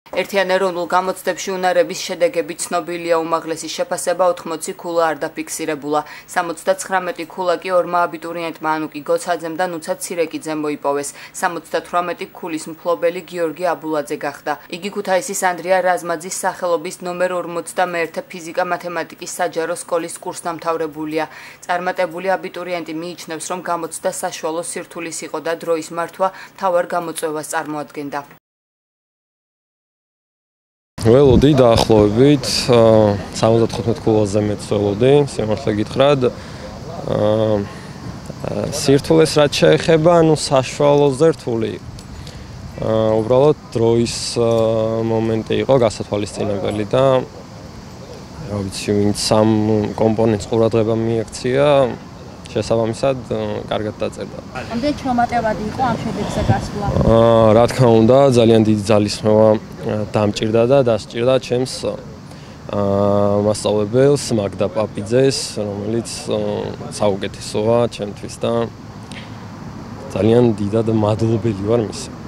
ერთიან ეროვნულ გამოცდებში უნარების შედეგები ცნობილია, უმაღლესი შეფასება 80 ქულა არ დაფიქსირებულა. 79 ქულა კი ორმა აბიტურიენტმა ანუკი გოცაძემ და ნუცა ცირეკიძემ მოიპოვეს. 78 ქულის მფლობელი გიორგი აბულაძე გახდა. იგი ქუთაისის ანდრია რაზმაძის სახელობის ნომერ 51 ფიზიკა-მათემატიკის საჯარო სკოლის კურსდამთავრებულია. წარმატებული აბიტურიენტი მიიჩნევს, რომ გამოცდა საშუალო სირთულის იყო და დროის მართვა მთავარ გამოწვევას წარმოადგენდა. ველოდი დაახლოებით 75 ქულაზე მეც ველოდი, სიმართლე გითხრათ. სირთულეს რაც შეეხება, საშუალოზე რთული. უბრალოდ დროის მომენტი იყო გასათვალისწინებელი და რა ვიცი, ვინც სამ კომპონენტს ყურადღება მიექცია, შესაბამისად კარგად დაწერდა. ამდენ ჩრომატევადი იყო ამ შედეგზე გასვლა? რა თქმა უნდა, ძალიან დიდი ძალისხმევა დამჭირდა და დასჭირდა ჩემს მასწავლებელს მაგდა პაპიძეს, რომელიც საუკეთესოა ჩემთვის და ძალიან დიდად მადლობელი ვარ მის.